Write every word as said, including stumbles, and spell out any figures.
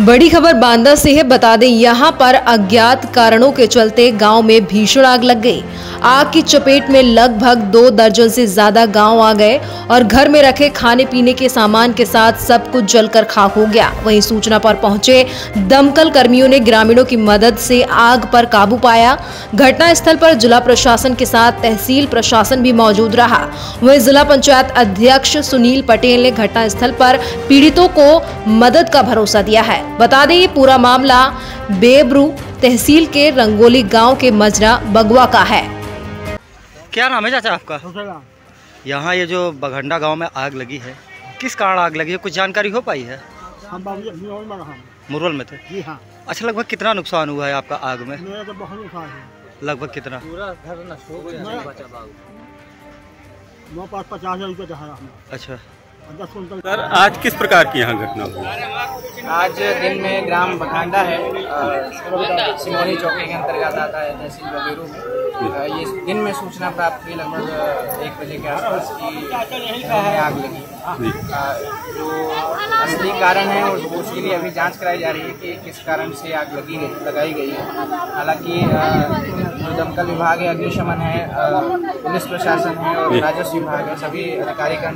बड़ी खबर बांदा से है। बता दें, यहां पर अज्ञात कारणों के चलते गांव में भीषण आग लग गई। आग की चपेट में लगभग दो दर्जन से ज्यादा गांव आ गए और घर में रखे खाने पीने के सामान के साथ सब कुछ जलकर खाक हो गया। वहीं सूचना पर पहुंचे दमकल कर्मियों ने ग्रामीणों की मदद से आग पर काबू पाया। घटना स्थल पर जिला प्रशासन के साथ तहसील प्रशासन भी मौजूद रहा। वहीं जिला पंचायत अध्यक्ष सुनील पटेल ने घटना स्थल पर पीड़ितों को मदद का भरोसा दिया है। बता दें, ये पूरा मामला बेबरू तहसील के रंगोली गांव के मजरा बगवा का है। क्या नाम है चाचा आपका? यहाँ ये जो बघंडा गांव में आग लगी है, किस कारण आग लगी है, कुछ जानकारी हो पाई है? हम मुरवल में थे जी हाँ। अच्छा, लगभग कितना नुकसान हुआ है आपका आग में? मेरा तो बहुत नुकसान है। लगभग कितना? पूरा घर नष्ट हो गया। मेरे पास पचास हजार रुपये था। अच्छा सर, आज किस प्रकार की यहाँ घटना हुई? आज दिन में ग्राम बघांडा है, सिमोनी चौकी के अंतर्गत आता है, तहसील बगेरू में। ये दिन में सूचना प्राप्त हुई लगभग एक बजे के आसपास की आग लगी। जो असली कारण है उसके लिए अभी जांच कराई जा रही है कि किस कारण से आग लगी गई लगाई गई है। हालांकि जो दमकल विभाग है, अग्निशमन है, पुलिस प्रशासन है और राजस्व विभाग है, सभी अधिकारी